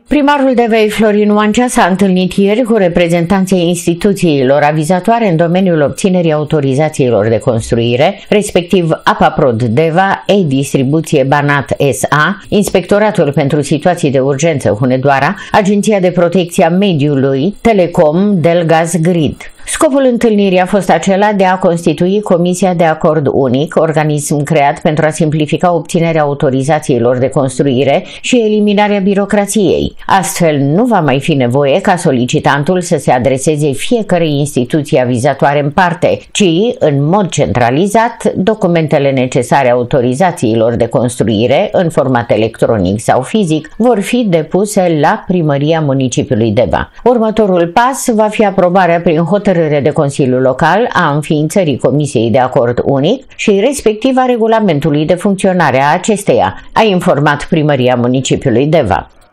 Primarul Devei, Florin Oancea, s-a întâlnit ieri cu reprezentanții instituțiilor avizatoare în domeniul obținerii autorizațiilor de construire, respectiv Apaprod Deva, E-Distribuție Banat S.A., Inspectoratul pentru Situații de Urgență Hunedoara, Agenția de Protecție a Mediului, Telecom, Delgaz Grid. Scopul întâlnirii a fost acela de a constitui Comisia de Acord Unic, organism creat pentru a simplifica obținerea autorizațiilor de construire și eliminarea birocrației. Astfel, nu va mai fi nevoie ca solicitantul să se adreseze fiecărei instituții avizatoare în parte, ci, în mod centralizat, documentele necesare autorizațiilor de construire, în format electronic sau fizic, vor fi depuse la Primăria Municipiului Deva. Următorul pas va fi aprobarea prin hotărâre de Consiliul Local a înființării Comisiei de Acord Unic și respectiv a regulamentului de funcționare a acesteia, a informat Primăria Municipiului Deva.